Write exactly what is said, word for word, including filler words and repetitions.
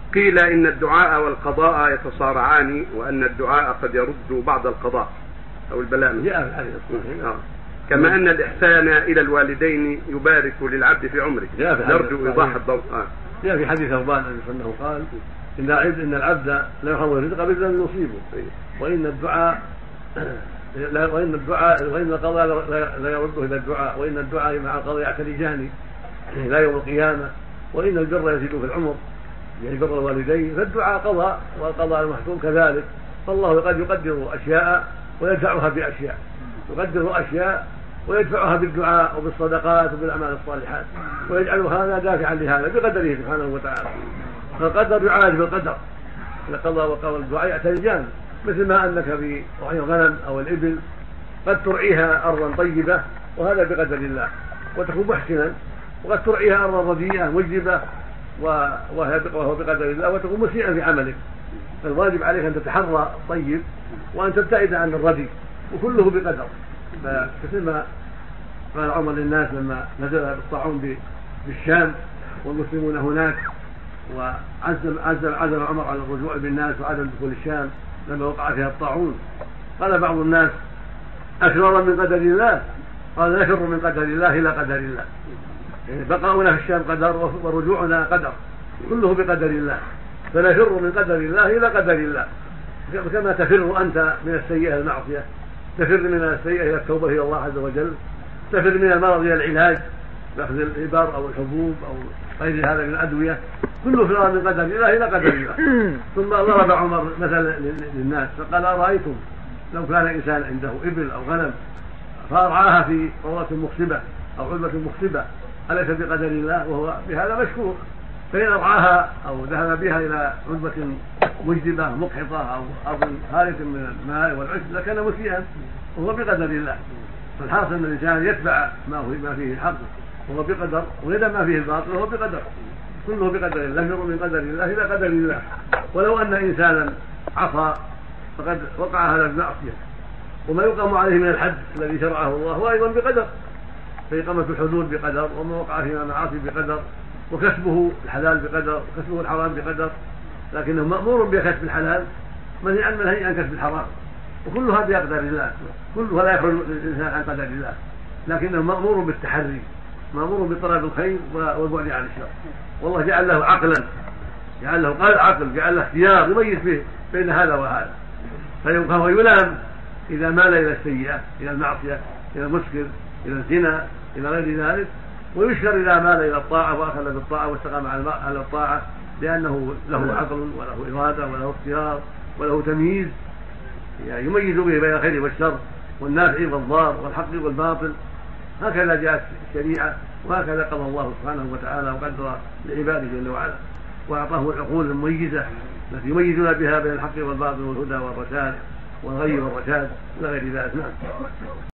قيل إن الدعاء والقضاء يتصارعان، وأن الدعاء قد يرد بعض القضاء أو البلاء. جاء في الحديث الصحيح. آه. كما أن الإحسان إلى الوالدين يبارك للعبد في عمره، نرجو إيضاح الضوء. آه. جاء في حديث ثوبان أنه قال إن العبد إن العبد لا يحرم الرزق بإذن لم يصيبه، وإن الدعاء لا وإن الدعاء وإن القضاء لا يرده إلى الدعاء، وإن الدعاء مع القضاء يعتلجان إلى يوم القيامة، وإن البر يزيد في العمر يعني بر الوالدين، فالدعاء قضاء والقضاء المحتوم كذلك. فالله قد يقدر أشياء ويدفعها بأشياء، يقدر أشياء ويدفعها بالدعاء وبالصدقات وبالأعمال الصالحات، ويجعل هذا دافعا لهذا بقدره سبحانه وتعالى. فالقدر يعالج بالقدر، القضاء والدعاء يعتلجان، مثل ما أنك برعي الغنم أو الإبل قد ترعيها أرضا طيبة وهذا بقدر الله وتكون محسنا، وقد ترعيها أرضا رديئة مجدبة وهو بقدر الله وتكون مسيئا في عملك. فالواجب عليك أن تتحرى طيب وأن تبتعد عن الردي، وكله بقدر. فكثل ما قال عمر للناس لما نزل بالطاعون بالشام والمسلمون هناك، وعزم عزم عزم عمر على الرجوع بالناس وعدم دخول الشام لما وقع فيها الطاعون. قال بعض الناس أشرر من قدر الله، قال نفر من قدر الله إلى قدر الله، يعني بقاؤنا في الشام قدر ورجوعنا قدر، كله بقدر الله. فنفر من قدر الله إلى قدر الله، كما تفر أنت من السيئة المعصية، تفر من السيئة إلى التوبة إلى الله عز وجل، تفر من المرض إلى العلاج بأخذ الإبر أو الحبوب أو غير هذا من الأدوية، كله فرار من قدر الله إلى قدر الله. ثم ضرب عمر مثلا للناس فقال أرأيتم لو كان إنسان عنده إبل أو غنم فأرعاها في قرة مخصبة أو علبة مخصبة أليس بقدر الله؟ وهو بهذا مشكور. فإن أرعاها أو ذهب بها إلى علبة مجدبة مقحطة أو أرض خالية من الماء والعشب لكان مسيئا وهو بقدر الله. فالحاصل أن الإنسان يتبع ما فيه الحق وهو بقدر، ويدع ما فيه الباطل وهو بقدر، كله بقدر الله، يمر من قدر الله إلى قدر الله. ولو أن إنسانا عصى فقد وقع هذا المعصية، وما يقام عليه من الحد الذي شرعه الله هو أيضا بقدر، فإقامة الحدود بقدر، وما وقع فيما معاصي بقدر، وكسبه الحلال بقدر، وكسبه الحرام بقدر، لكنه مأمور بكسب الحلال منهي عن منهي عن كسب الحرام، وكلها بقدر الله، كلها لا يخرج الإنسان عن قدر الله، لكنه مأمور بالتحري، مأمور بطلب الخير والبعد عن الشر. والله جعل له عقلا، جعل له قال عقل، جعل له اختيار يميز به بين هذا وهذا، فهو يلام إذا مال إلى السيئة، إلى المعصية، إلى المسكر، إلى الزنا، إلى غير ذلك، ويشكر إذا مال إلى الطاعة وأخذ بالطاعة واستقام على الطاعة، لأنه له عقل وله إرادة وله اختيار وله تمييز، يعني يميز به بين الخير والشر والنافع والضار والحق والباطل. هكذا جاءت الشريعة، وهكذا قضى الله سبحانه وتعالى وقدر لعباده جل وعلا، وأعطاه العقول المميزة التي يميزون بها بين الحق والباطل والهدى والرشاد والغي والرشاد إلى غير ذلك. نعم.